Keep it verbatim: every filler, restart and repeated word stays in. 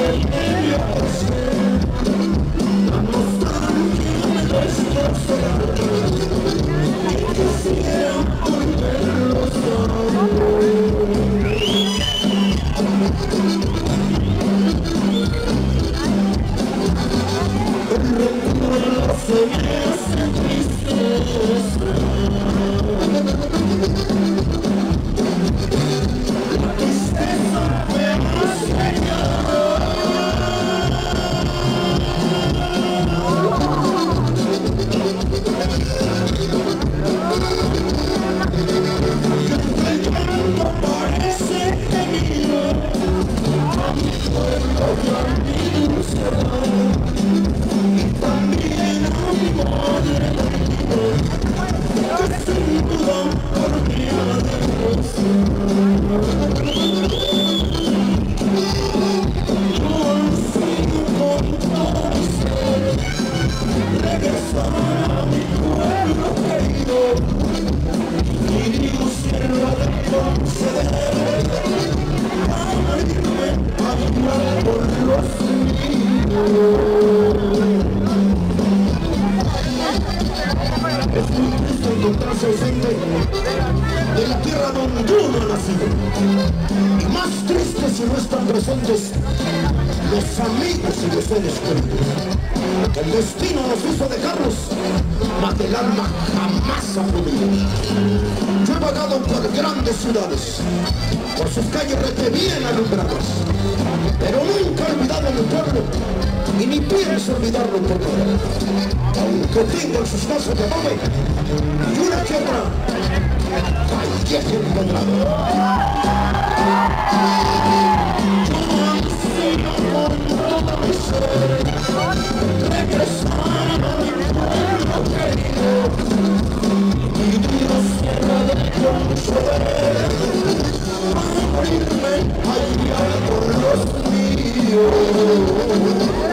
encontrarse ausente de la tierra donde uno ha nacido. Y más tristes si no están presentes los amigos y los seres queridos. El destino nos hizo dejarlos, mas el alma jamás ha podido. Yo he vagado por grandes ciudades, por sus calles rete bien alumbradas, pero nunca he olvidado mi pueblo, y ni pienso olvidarlo por nada. Aunque tengo en sus casas de adobe y una que otra calleja empedrada. Yo ansío con todo mi ser regresar a mi pueblo querido, y Dios quiera de conceder morirme allá por los míos.